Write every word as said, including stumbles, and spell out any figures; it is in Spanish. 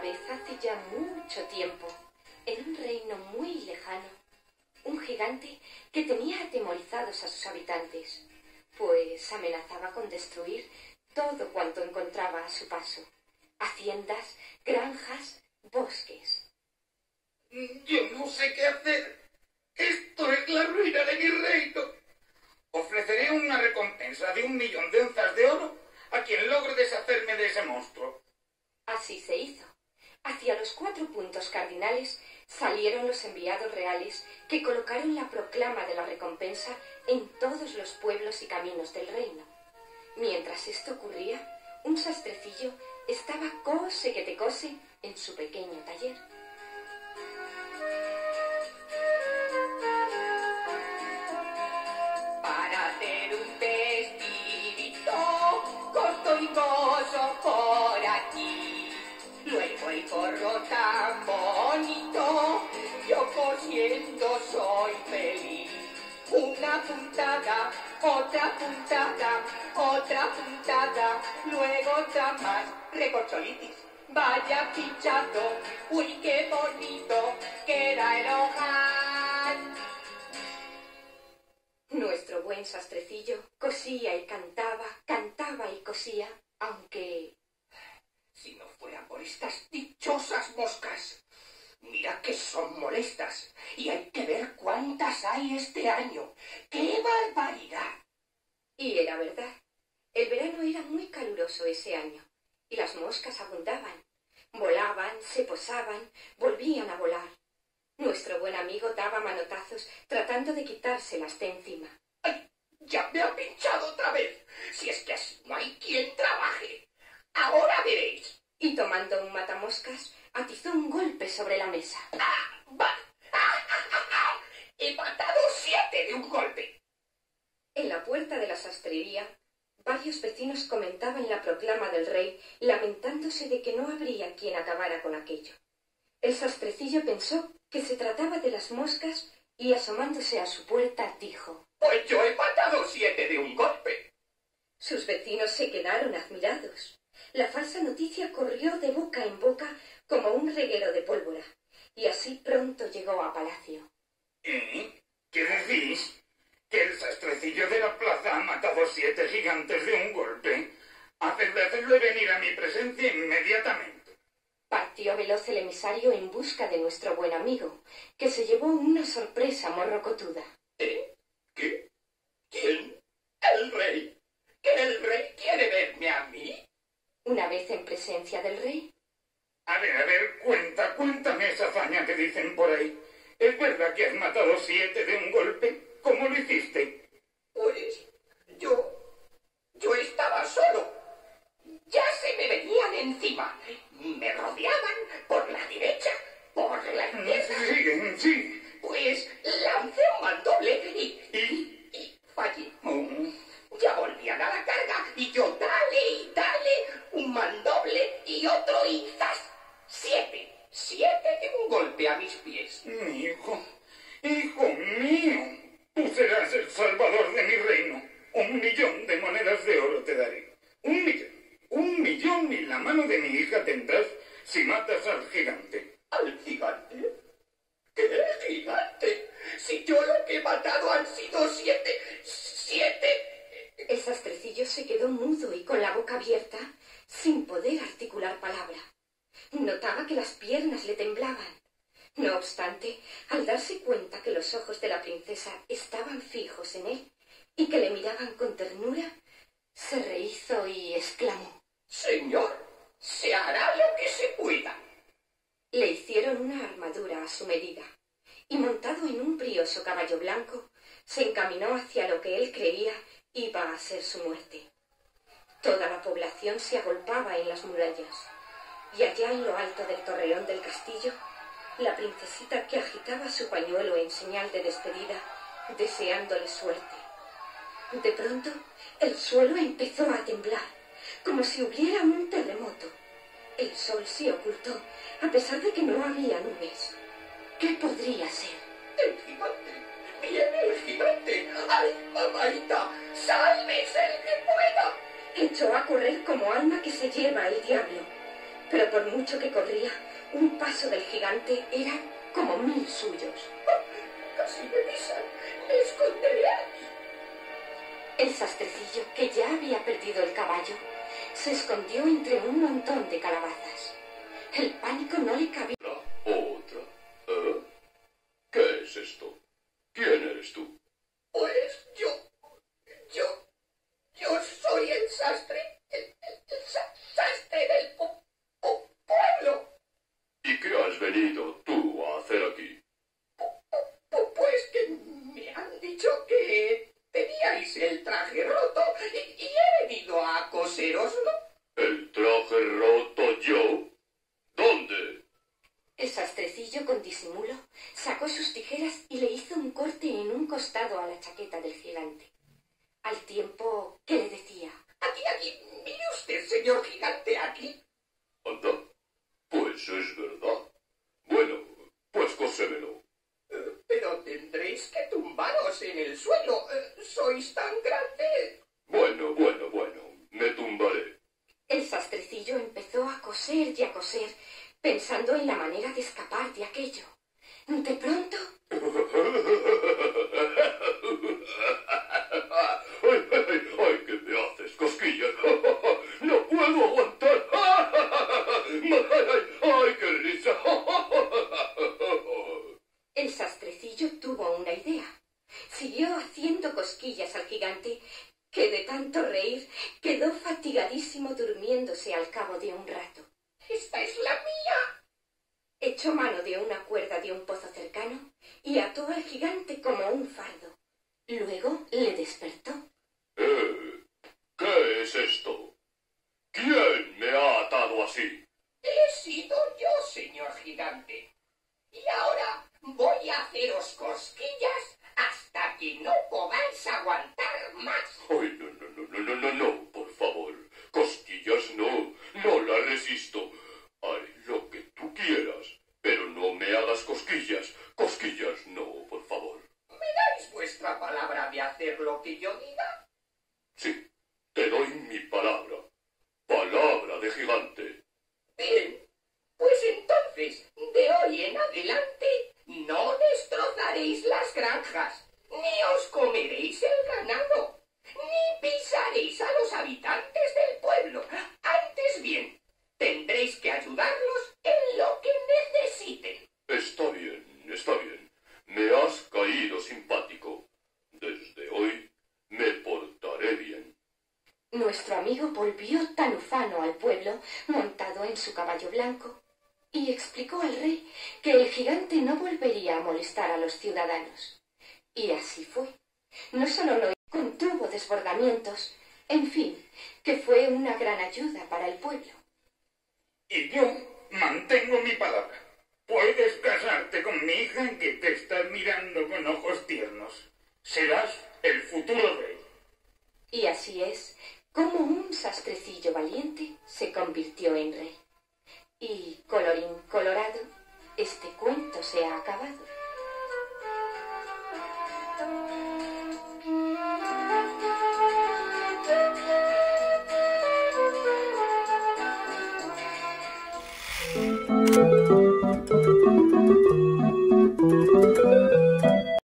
vez hace ya mucho tiempo, en un reino muy lejano, un gigante que tenía atemorizados a sus habitantes, pues amenazaba con destruir todo cuanto encontraba a su paso: haciendas, granjas, bosques. Yo no sé qué hacer. Esto es la ruina de mi reino. Ofreceré una recompensa de un millón de onzas de oro a quien logre deshacerme de ese monstruo. Así se hizo. Hacia los cuatro puntos cardinales salieron los enviados reales que colocaron la proclama de la recompensa en todos los pueblos y caminos del reino. Mientras esto ocurría, un sastrecillo estaba cose que te cose en su pequeño taller. Para hacer un vestidito corto y coso por aquí, luego el gorro tan bonito, yo cosiendo soy feliz. Una puntada, otra puntada, otra puntada, luego otra más, recorcholitis. Vaya pinchado, uy, qué bonito queda el ojal. Nuestro buen sastrecillo cosía y cantaba, cantaba y cosía, aunque... Si no fuera por estas dichosas moscas. Mira que son molestas, y hay que ver cuántas hay este año. ¡Qué barbaridad! Y era verdad. El verano era muy caluroso ese año, y las moscas abundaban. Volaban, se posaban, volvían a volar. Nuestro buen amigo daba manotazos tratando de quitárselas de encima. ¡Ay! ¡Ya me ha pinchado otra vez! Si es que así no hay quien trabaje. ¡Ahora veréis! Y tomando un matamoscas, atizó un golpe sobre la mesa. ¡Ah! ¡Va! ¡Ah! ¡Ah! ¡Ah! ¡He matado siete de un golpe! En la puerta de la sastrería, varios vecinos comentaban la proclama del rey, lamentándose de que no habría quien acabara con aquello. El sastrecillo pensó que se trataba de las moscas y, asomándose a su puerta, dijo: ¡Pues yo he matado siete de un golpe! Sus vecinos se quedaron admirados. La falsa noticia corrió de boca en boca como un reguero de pólvora, y así pronto llegó a palacio. ¿Eh? ¿Qué decís? ¿Que el sastrecillo de la plaza ha matado siete gigantes de un golpe? Haced de hacerle venir a mi presencia inmediatamente. Partió veloz el emisario en busca de nuestro buen amigo, que se llevó una sorpresa morrocotuda. ¿Eh? ¿Qué? ¿Quién? ¿El rey? ¿Que el rey quiere verme a mí? Una vez en presencia del rey. A ver, a ver, cuenta, cuéntame esa hazaña que dicen por ahí. ¿Es verdad que has matado siete de un golpe? ¿Cómo lo hiciste? Pues yo... yo estaba solo. Ya se me venían encima. Me rodeaban por la derecha, por la izquierda. Sí, sí. Pues lancé un mandoble y... ¿Y? y fallé. Oh. Ya volvían a la carga y yo dale y dale, un mandoble y otro y ¡zas! Siete, siete de un golpe a mis pies. Mi hijo, hijo mío, tú serás el salvador de mi reino. Un millón de monedas de oro te daré. Un millón, un millón y la mano de mi hija tendrás si matas al gigante. ¿Al gigante? ¿Qué gigante? Si yo lo que he matado han sido siete, siete... El sastrecillo se quedó mudo y con la boca abierta, sin poder articular palabra. Notaba que las piernas le temblaban. No obstante, al darse cuenta que los ojos de la princesa estaban fijos en él y que le miraban con ternura, se rehízo y exclamó: Señor, se hará lo que se pueda. Le hicieron una armadura a su medida, y montado en un brioso caballo blanco, se encaminó hacia lo que él creía iba a ser su muerte. Toda la población se agolpaba en las murallas, y allá en lo alto del torreón del castillo, la princesita, que agitaba su pañuelo en señal de despedida, deseándole suerte. De pronto, el suelo empezó a temblar, como si hubiera un terremoto. El sol se ocultó, a pesar de que no había nubes. ¿Qué podría ser? ¡El gigante! ¡Viene el gigante! ¡Ay, mamaita! ¡Sálvese el que pueda! Echó a correr como alma que se lleva el diablo. pero por mucho que corría, un paso del gigante era como mil suyos. Casi me pisan. Me esconderé aquí. El sastrecillo, que ya había perdido el caballo, se escondió entre un montón de calabazas. El pánico no le cabía. Otra. ¿Eh? ¿Qué es esto? ¿Quién eres tú? Pues yo, yo, yo soy el sastre, el, el- el sa- sastre del pu- pu- pueblo. ¿Y qué has venido tú a hacer aquí? Pu- Pues que me han dicho que teníais el traje roto y, y he venido a coséroslo. ¿El traje roto yo? ¿Dónde? El sastrecillo, con disimulo, sacó sus tijeras y le hizo un corte en un costado a la chaqueta del gigante. Al tiempo que le decía: Aquí, aquí, mire usted, señor gigante, aquí. Anda. Pues es verdad. Bueno, pues cósemelo. Eh, Pero tendréis que tumbaros en el suelo. Eh, Sois tan grande. Bueno, bueno, bueno. Me tumbaré. El sastrecillo empezó a coser y a coser, pensando en la manera de escapar de aquello. De pronto, ¡Ay, ay, ay, que me haces cosquillas! ¡No puedo aguantar! ¡Ay, ay, ay, qué risa! el sastrecillo tuvo una idea. Siguió haciendo cosquillas al gigante, que de tanto reír quedó fatigadísimo durmiéndose al cabo de un rato. Esta es la mía. Echó mano de una cuerda de un pozo cercano y ató al gigante como un fardo. Luego le despertó. Eh, ¿Qué es esto? ¿Quién me ha atado así? He sido yo, señor gigante. Y ahora voy a haceros cosquillas hasta que no podáis aguantar más. Ay, no, no, no, no, no, no, no, por favor. Cosquillas no, no las resisto. Haré lo que tú quieras, pero no me hagas cosquillas. Cosquillas no, por favor. ¿Me dais vuestra palabra de hacer lo que yo diga? Sí, te doy mi palabra. Palabra de gigante. Bien, pues entonces, de hoy en adelante, no destrozaréis las granjas, ni os comeréis el ganado, ni pisaréis a los habitantes del pueblo. Antes bien, tendréis que ayudarlos en lo que necesiten. Está bien, está bien. Me has caído simpático. Desde hoy me portaré bien. Nuestro amigo volvió tan ufano al pueblo, montado en su caballo blanco, y explicó al rey que el gigante no volvería a molestar a los ciudadanos. Y así fue. No solo lo contuvo desbordamientos, en fin, que fue una gran ayuda para el pueblo. Y yo mantengo mi palabra. Puedes casarte con mi hija que te está mirando con ojos tiernos. Serás el futuro rey. Y así es como un sastrecillo valiente se convirtió en rey. Y, colorín colorado, este cuento se ha acabado. Thank you.